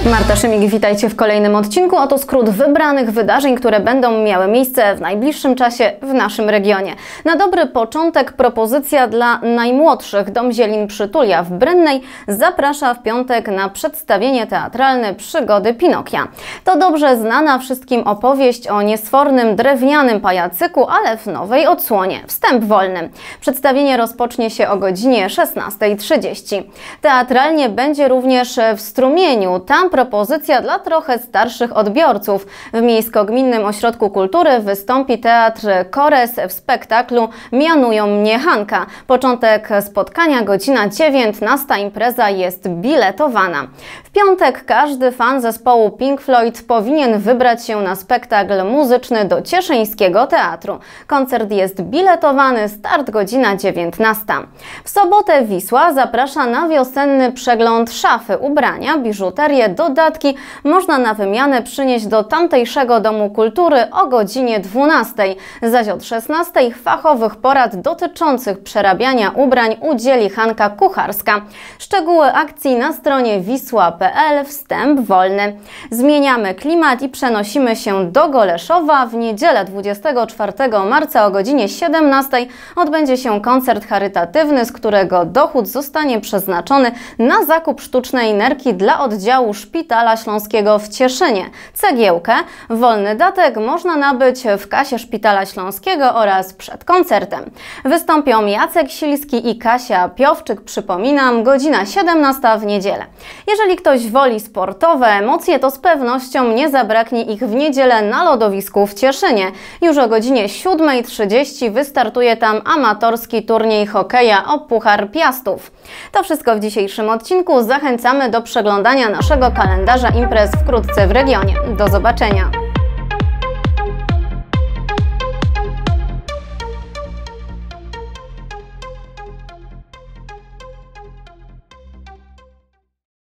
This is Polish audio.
Marta Szymik, witajcie w kolejnym odcinku. Oto skrót wybranych wydarzeń, które będą miały miejsce w najbliższym czasie w naszym regionie. Na dobry początek propozycja dla najmłodszych. Dom Zielin Przytulia w Brynnej zaprasza w piątek na przedstawienie teatralne Przygody Pinokia. To dobrze znana wszystkim opowieść o niesfornym drewnianym pajacyku, ale w nowej odsłonie. Wstęp wolny. Przedstawienie rozpocznie się o godzinie 16:30. Teatralnie będzie również w Strumieniu. Tam propozycja dla trochę starszych odbiorców. W Miejsko-Gminnym Ośrodku Kultury wystąpi teatr Kores w spektaklu Mianują mnie Hanka. Początek spotkania godzina 19. Impreza jest biletowana. W piątek każdy fan zespołu Pink Floyd powinien wybrać się na spektakl muzyczny do Cieszyńskiego Teatru. Koncert jest biletowany, start godzina 19. W sobotę Wisła zaprasza na wiosenny przegląd szafy, ubrania, biżuterię, dodatki można na wymianę przynieść do tamtejszego Domu Kultury o godzinie 12, zaś od 16 fachowych porad dotyczących przerabiania ubrań udzieli Hanka Kucharska. Szczegóły akcji na stronie wisła.pl, wstęp wolny. Zmieniamy klimat i przenosimy się do Goleszowa. W niedzielę 24 marca o godzinie 17 odbędzie się koncert charytatywny, z którego dochód zostanie przeznaczony na zakup sztucznej nerki dla oddziału Szpitala Śląskiego w Cieszynie. Cegiełkę, wolny datek można nabyć w kasie Szpitala Śląskiego oraz przed koncertem. Wystąpią Jacek Silski i Kasia Piowczyk, przypominam, godzina 17 w niedzielę. Jeżeli ktoś woli sportowe emocje, to z pewnością nie zabraknie ich w niedzielę na lodowisku w Cieszynie. Już o godzinie 7:30 wystartuje tam amatorski turniej hokeja o Puchar Piastów. To wszystko w dzisiejszym odcinku. Zachęcamy do przeglądania naszego kalendarza imprez wkrótce w regionie. Do zobaczenia!